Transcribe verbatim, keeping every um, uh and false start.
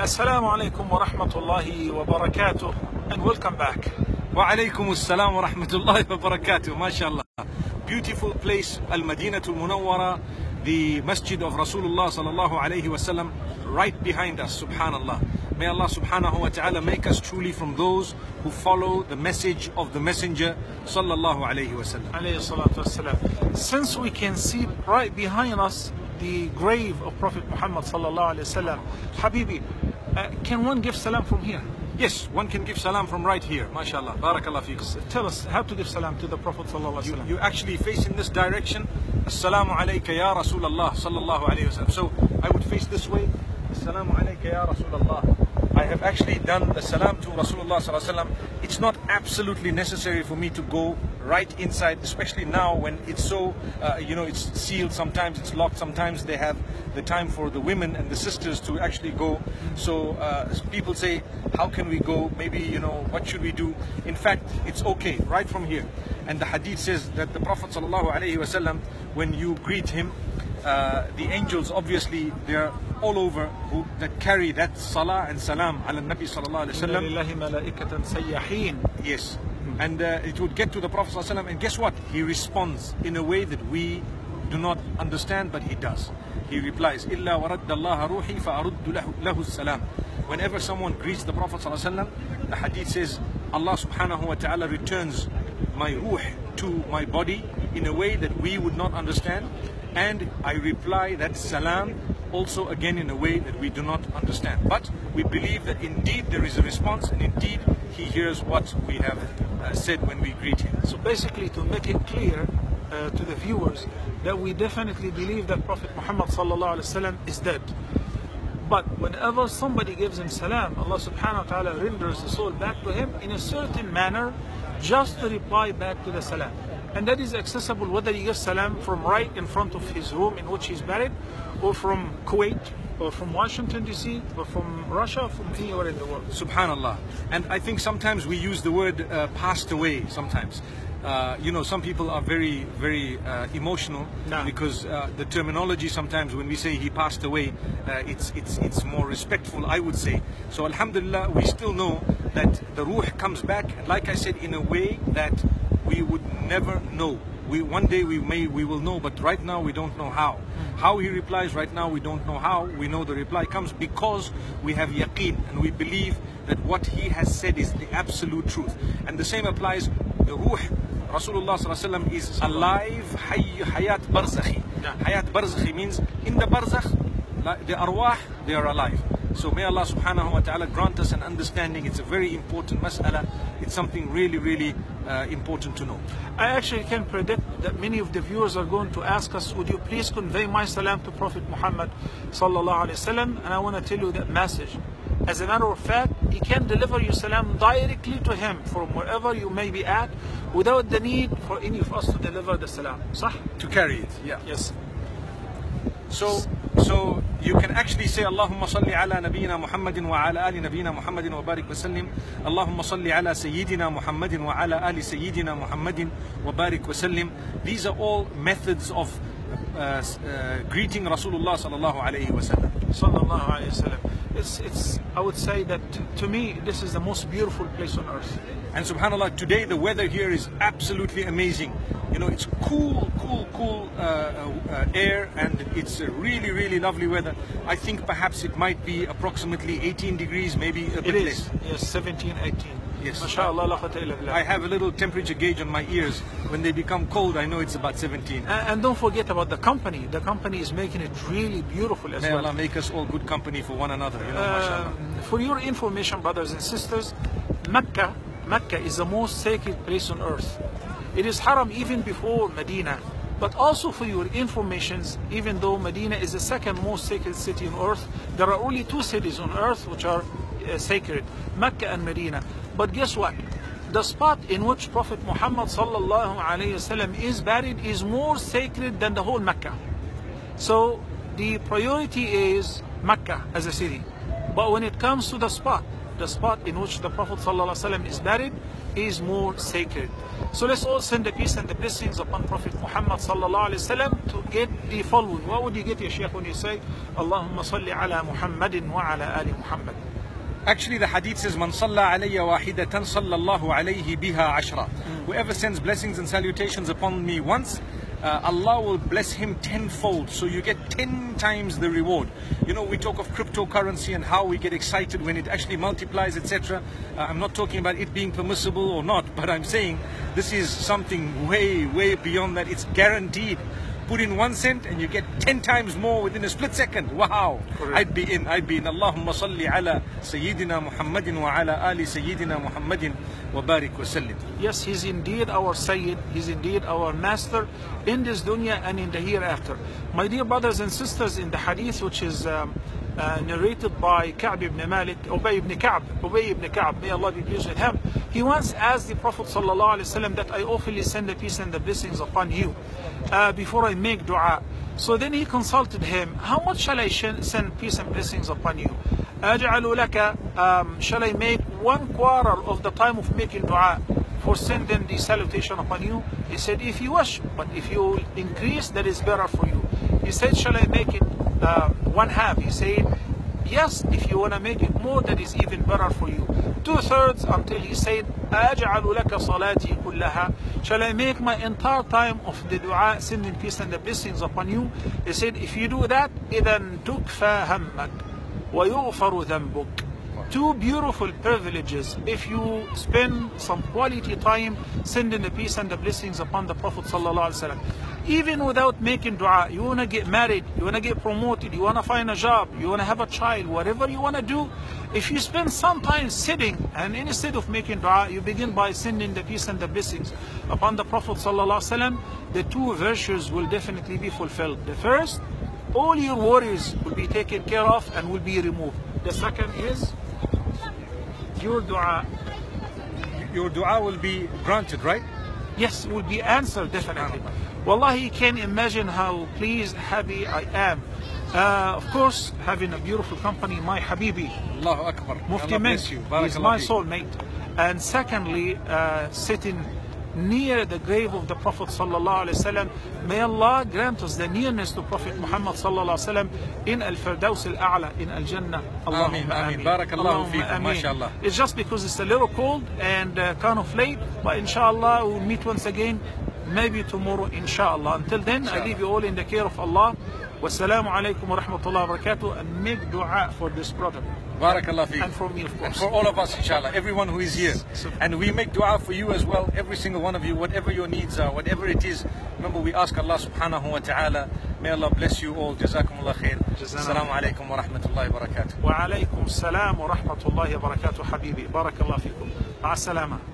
Assalamu alaikum wa rahmatullahi wa barakatuh, and welcome back. Wa alaikum assalam wa rahmatullahi wa barakatuh. MashaAllah. Beautiful place, Al-Madinatul Munawwara, the Masjid of Rasulullah sallallahu alayhi wa sallam, right behind us, subhanallah. May Allah subhanahu wa ta'ala make us truly from those who follow the message of the Messenger sallallahu alayhi wa sallam. Alayhi salatu wassalam. Since we can see right behind us the grave of Prophet Muhammad sallallahu alayhi wa sallam, Habibi, uh, can one give salam from here? Yes, one can give salam from right here. MashaAllah. Barakallah feekum. Tell us how to give salam to the Prophet sallallahu alayhi wa sallam. You, you actually face in this direction. Assalamu alayka ya Rasulallah sallallahu alayhi wa sallam. So I would face this way. Assalamu alayka ya Rasulallah. I have actually done the salam to Rasulullah sallallahu alayhi wa sallam. It's not absolutely necessary for me to go right inside, especially now when it's so, uh, you know, it's sealed, sometimes it's locked, sometimes they have the time for the women and the sisters to actually go. So uh, people say, how can we go? Maybe, you know, what should we do? In fact, it's okay right from here. And the hadith says that the Prophet sallallahu alayhi wa sallam, when you greet him, uh, the angels, obviously, they're all over who that carry that salah and salam ala Nabi sallallahu alayhi wa sallam. Yes. And uh, it would get to the Prophet sallallahu alayhi wa sallam, and guess what? He responds in a way that we do not understand, but he does. He replies, "Illa waradda Allah ruhi fa'aruddu lahu salam." Whenever someone greets the Prophet sallallahu alayhi wa sallam, the hadith says, Allah subhanahu wa ta'ala returns my ruh to my body in a way that we would not understand, and I reply that salam also again in a way that we do not understand. But we believe that indeed there is a response, and indeed he hears what we have uh, said when we greet him. So basically, to make it clear uh, to the viewers, that we definitely believe that Prophet Muhammad sallallahu alaihi wasallam is dead. But whenever somebody gives him salam, Allah subhanahu wa ta'ala renders the soul back to him in a certain manner, just to reply back to the salam. And that is accessible whether he gives salam from right in front of his room in which he's buried, or from Kuwait, or from Washington D C, or from Russia, or from anywhere in the world. Subhanallah. And I think sometimes we use the word uh, passed away sometimes. Uh, you know, some people are very, very uh, emotional nah. because uh, the terminology sometimes when we say he passed away, uh, it's, it's, it's more respectful, I would say. So alhamdulillah, we still know that the ruh comes back, like I said, in a way that we would never know. We, one day we may, we will know, but right now we don't know how. How he replies right now, we don't know how. We know the reply comes because we have yaqeen, and we believe that what he has said is the absolute truth. And the same applies, the ruh, Rasulullah sallallahu alaihi wasallam is alive, hayat barzakhi. Hayat barzakhi means in the barzakh, the arwah, they are alive. So may Allah subhanahu wa ta'ala grant us an understanding. It's a very important mas'ala. It's something really, really uh, important to know. I actually can predict that many of the viewers are going to ask us, would you please convey my salam to Prophet Muhammad sallallahu alayhi wasallam? And I want to tell you that message. As a matter of fact, he can deliver your salam directly to him from wherever you may be at, without the need for any of us to deliver the salam. Sah? To carry it, yeah. Yes. So, so you can actually say Allahumma salli ala nabiyyina Muhammadin wa ala ali nabiyyina Muhammadin wa barik wa sallim. Allahumma salli ala sayyidina Muhammadin wa ala ali sayyidina Muhammadin wa barik wa sallim. These are all methods of uh, uh, greeting Rasulullah sallallahu alayhi wa sallam. Sallallahu alayhi wa sallam. It's, it's, I would say that to me, this is the most beautiful place on earth. And subhanallah, today the weather here is absolutely amazing. You know, it's cool, cool, cool uh, uh, air, and it's a really, really lovely weather. I think perhaps it might be approximately eighteen degrees, maybe a bit it less. Is. Yes, seventeen, eighteen. Yes. MashaAllah, la quwwata illa billah. I have a little temperature gauge on my ears. When they become cold, I know it's about seventeen. And, and don't forget about the company. The company is making it really beautiful as May well. Allah make us all good company for one another. You know, uh, mashallah. For your information, brothers and sisters, Mecca, Mecca is the most sacred place on earth. It is haram even before Medina. But also for your informations, even though Medina is the second most sacred city on earth, there are only two cities on earth which are uh, sacred, Mecca and Medina. But guess what? The spot in which Prophet Muhammad sallallahu alayhi wasallam is buried is more sacred than the whole Mecca. So the priority is Mecca as a city. But when it comes to the spot, the spot in which the Prophet sallallahu alayhi wasallam is buried, is more sacred. So let's all send the peace and the blessings upon Prophet Muhammad sallallahu alaihi wasallam to get the following. What would you get, ya Shaykh, when you say Allahumma salli ala Muhammadin wa ala ali Muhammad? Actually, the hadith says, "Man salla alayya wahidatan sallallahu alayhi biha ashra." Whoever sends blessings and salutations upon me once, uh, Allah will bless him tenfold. So you get ten times the reward. You know, we talk of cryptocurrency and how we get excited when it actually multiplies, et cetera. Uh, I'm not talking about it being permissible or not, but I'm saying this is something way, way beyond that. It's guaranteed. Put in one cent and you get ten times more within a split second. Wow. Correct. I'd be in, I'd be in. Allahumma salli ala Sayyidina Muhammadin wa ala ali Sayyidina Muhammadin wa barik wa sallim. Yes, he's indeed our Sayyid, he's indeed our master in this dunya and in the hereafter. My dear brothers and sisters, in the hadith which is um, uh, narrated by Ka'b ibn Malik, Ubay ibn Ka'b, Ubay ibn Ka'b, may Allah be pleased with him, he once asked the Prophet sallallahu alaihi wasallam that I awfully send the peace and the blessings upon you uh, before I make dua. So then he consulted him, how much shall I send peace and blessings upon you? أجعل لك, um, shall I make one quarter of the time of making dua for sending the salutation upon you? He said, if you wish, but if you increase, that is better for you. He said, shall I make it uh, one half? He said, yes, if you want to make it more, that is even better for you. Two thirds, until he said, أجعل لك صلاتي كلها. Shall I make my entire time of the dua, sending peace and the blessings upon you? He said, if you do that, إذن تكفى همك ويغفر ذنبك. Two beautiful privileges if you spend some quality time sending the peace and the blessings upon the Prophet sallallahu alaihi wasallam. Even without making dua, you want to get married, you want to get promoted, you want to find a job, you want to have a child, whatever you want to do, if you spend some time sitting and instead of making dua, you begin by sending the peace and the blessings upon the Prophet sallallahu alaihi wasallam, the two virtues will definitely be fulfilled. The first, all your worries will be taken care of and will be removed. The second is your dua. Your dua will be granted, right? Yes, will be answered definitely. Wallahi, you can imagine how pleased, happy I am. Uh, of course, having a beautiful company, my Habibi, Allahu Akbar. Mufti Mint, is my soulmate. And secondly, uh, sitting near the grave of the Prophet sallallahu alaihi wasallam. May Allah grant us the nearness to Prophet Muhammad sallallahu alaihi wasallam in al-Firdaus al-A'la, in al-Jannah. Ameen, ameen. Barakallahu feekum, mashallah. It's just because it's a little cold and uh, kind of late, but inshallah we'll meet once again, maybe tomorrow, inshallah. Until then, inshallah, I leave you all in the care of Allah. Wassalamu alaikum wa rahmatullahi wa barakatuh, and make dua for this brother. Barakallah feekum. And for me, of course. And for all of us, inshallah, everyone who is here. And we make dua for you as well, every single one of you, whatever your needs are, whatever it is. Remember, we ask Allah subhanahu wa ta'ala, may Allah bless you all. Jazakumullah khair. Assalamu alaikum wa rahmatullahi wa barakatuh. Wa alaikum salam wa rahmatullahi wa barakatuh, habibi. Barakallah feekum. Ma'a salama.